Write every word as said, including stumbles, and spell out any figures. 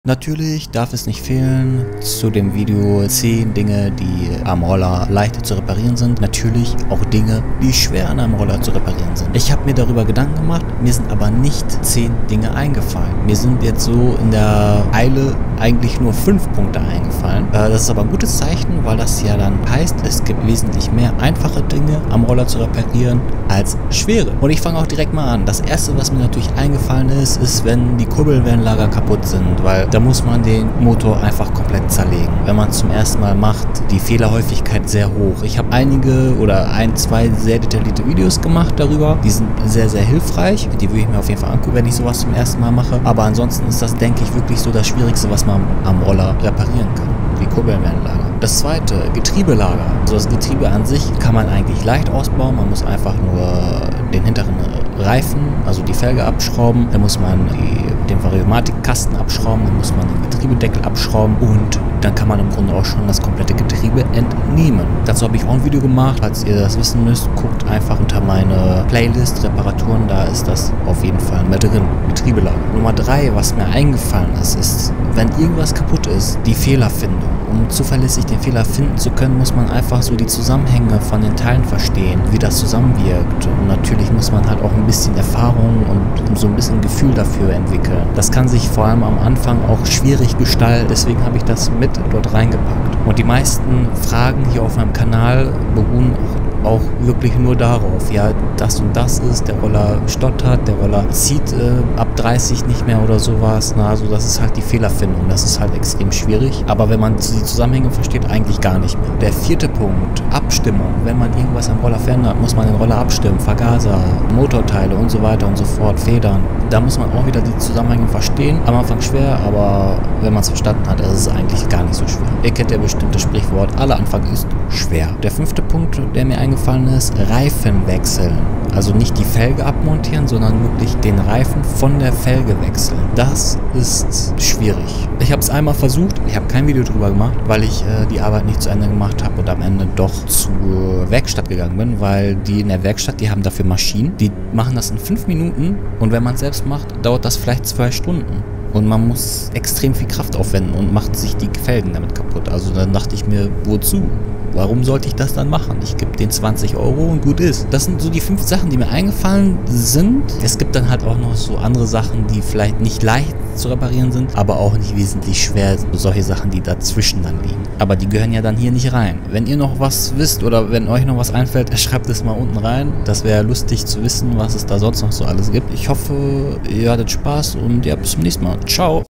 Natürlich darf es nicht fehlen zu dem Video zehn Dinge, die am Roller leicht zu reparieren sind. Natürlich auch Dinge, die schwer an einem Roller zu reparieren sind. Ich habe mir darüber Gedanken gemacht, mir sind aber nicht zehn Dinge eingefallen. Mir sind jetzt so in der Eile eigentlich nur fünf Punkte eingefallen. Äh, das ist aber ein gutes Zeichen, weil das ja dann heißt, es gibt wesentlich mehr einfache Dinge am Roller zu reparieren als schwere. Und ich fange auch direkt mal an. Das erste, was mir natürlich eingefallen ist, ist, wenn die Kurbelwellenlager kaputt sind, weil da muss man den Motor einfach komplett zerlegen. Wenn man es zum ersten Mal macht, die Fehlerhäufigkeit sehr hoch. Ich habe einige oder ein, zwei sehr detaillierte Videos gemacht darüber. Die sind sehr, sehr hilfreich. Die würde ich mir auf jeden Fall angucken, wenn ich sowas zum ersten Mal mache. Aber ansonsten ist das, denke ich, wirklich so das Schwierigste, was man am Roller reparieren kann. Die Kurbelwellenlager. Das zweite, Getriebelager. Also das Getriebe an sich kann man eigentlich leicht ausbauen. Man muss einfach nur den hinteren Reifen, also die Felge abschrauben. Dann muss man die, den Variomatikkasten abschrauben. Dann muss man den Getriebedeckel abschrauben. Und dann kann man im Grunde auch schon das komplette Getriebe entnehmen. Dazu habe ich auch ein Video gemacht. Falls ihr das wissen müsst, guckt einfach unter meine Playlist Reparaturen. Da ist das auf jeden Fall mit drin. Getriebelager. Nummer drei, was mir eingefallen ist, ist, wenn irgendwas kaputt ist, die Fehlerfindung. Um zuverlässig den Fehler finden zu können, muss man einfach so die Zusammenhänge von den Teilen verstehen, wie das zusammenwirkt. Und natürlich muss man halt auch ein bisschen Erfahrung und so ein bisschen Gefühl dafür entwickeln. Das kann sich vor allem am Anfang auch schwierig gestalten, deswegen habe ich das mit dort reingepackt. Und die meisten Fragen hier auf meinem Kanal beruhen auch wirklich nur darauf, ja, das und das ist, der Roller stottert, der Roller zieht äh, ab dreißig nicht mehr oder sowas, na, also das ist halt die Fehlerfindung, das ist halt extrem schwierig, aber wenn man die Zusammenhänge versteht, eigentlich gar nicht mehr. Der vierte Punkt, Abstimmung, wenn man irgendwas am Roller verändert, muss man den Roller abstimmen, Vergaser, Motorteile und so weiter und so fort, Federn, da muss man auch wieder die Zusammenhänge verstehen, am Anfang schwer, aber wenn man es verstanden hat, ist es eigentlich gar nicht so schwer. Ihr kennt ja bestimmt das Sprichwort, aller Anfang ist schwer. Der fünfte Punkt, der mir eingefallen ist, Reifen wechseln. Also nicht die Felge abmontieren, sondern wirklich den Reifen von der Felge wechseln. Das ist schwierig. Ich habe es einmal versucht, ich habe kein Video drüber gemacht, weil ich äh, die Arbeit nicht zu Ende gemacht habe und am Ende doch zur Werkstatt gegangen bin, weil die in der Werkstatt, die haben dafür Maschinen, die machen das in fünf Minuten und wenn man es selbst macht, dauert das vielleicht zwei Stunden. Und man muss extrem viel Kraft aufwenden und macht sich die Felgen damit kaputt. Also dann dachte ich mir, wozu? Warum sollte ich das dann machen? Ich gebe den zwanzig Euro und gut ist. Das sind so die fünf Sachen, die mir eingefallen sind. Es gibt dann halt auch noch so andere Sachen, die vielleicht nicht leicht zu reparieren sind, aber auch nicht wesentlich schwer. Solche Sachen, die dazwischen dann liegen. Aber die gehören ja dann hier nicht rein. Wenn ihr noch was wisst oder wenn euch noch was einfällt, schreibt es mal unten rein. Das wäre lustig zu wissen, was es da sonst noch so alles gibt. Ich hoffe, ihr hattet Spaß und ja, bis zum nächsten Mal. Ciao!